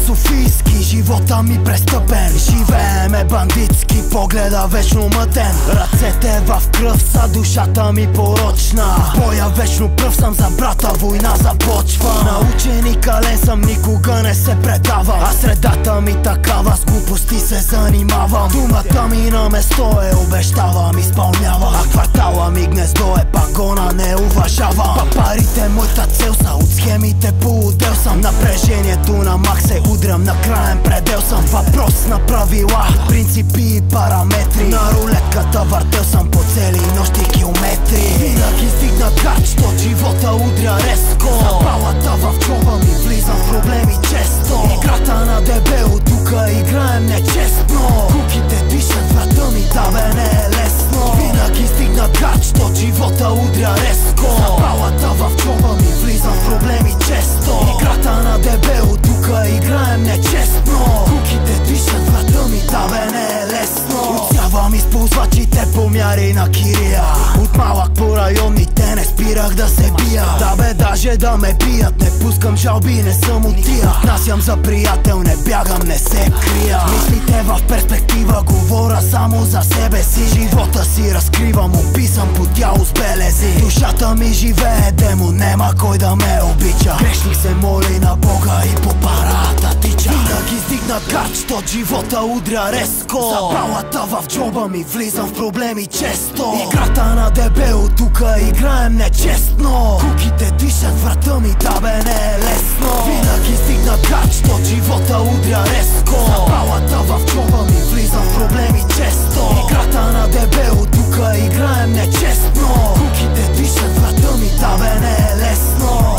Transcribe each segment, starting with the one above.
Софийски, живота ми престъпен. Живееме бандитски, погледа вечно мътен. Ръцете в кръв са, душата ми порочна. Боя вечно пръв съм за брата, война започва. Научен и кален съм, никога не се предавам. А средата ми такава, с глупости се занимавам. Думата ми на место е, обещавам, изпълнявам. А квартала ми гнездо е, пагона не уважавам. Папарите моята цел са, от схемите по отдел съм. Напрежението на макс се удрям, на краен предел съм. Въпрос на правила, принципи и параметри. На рулетката въртел съм по цели нощи километри. Винаги стигна кач, от живота удря резко. Запалата в джоба ми, влизам в проблеми често. Играта на дебело, тука играем нечестно. Куките дишат врата ми, да бе не е лесно. Винаги стигна кач, от живота удря резко. Запалата в джоба ми, влизам в проблеми често. Играта на дебело, тука играем нечестно. Куките дишат врата ми, да бе не е лесно. Отсявам използвачите по мяри на Кирия. От малък по районните не спирах да се бия. Да бе, даже да ме бият, не пускам жалби, не съм от тия. Отнасям за приятел, не бягам, не се крия. Мислите в перспектива, говоря само за себе си. Живота си разкривам, описам по тяло с белези. Душата ми живее демон, нема кой да ме обича. Грешник се моли на Бога и по парата тича. Винаги стигна кач, от живота удря резко. Запалата в джоба ми, влизам в проблеми често. Играта на дебело, тука играем нечестно. Куките дишат врата ми, да бе не е лесно. Винаги стигна кач, от живота удря резко. Запалата в джоба ми, влизам в проблеми често. Играта на дебело, тука играем нечестно. Куките дишат врата ми, да бе не е лесно.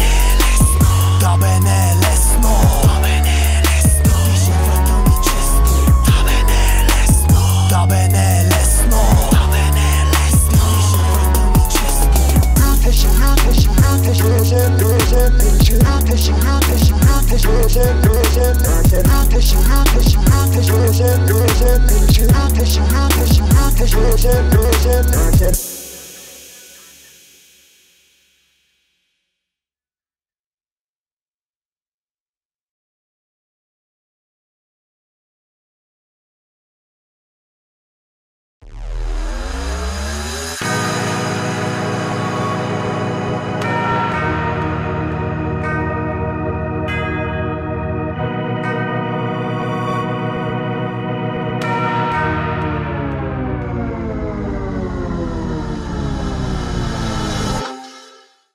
Да бе не е лесно. Да бе не е лесно. Дишат врата ми често. Да бе не е лесно. Да бе не е лесно. Да бе не е лесно. Дишат врата ми често. Push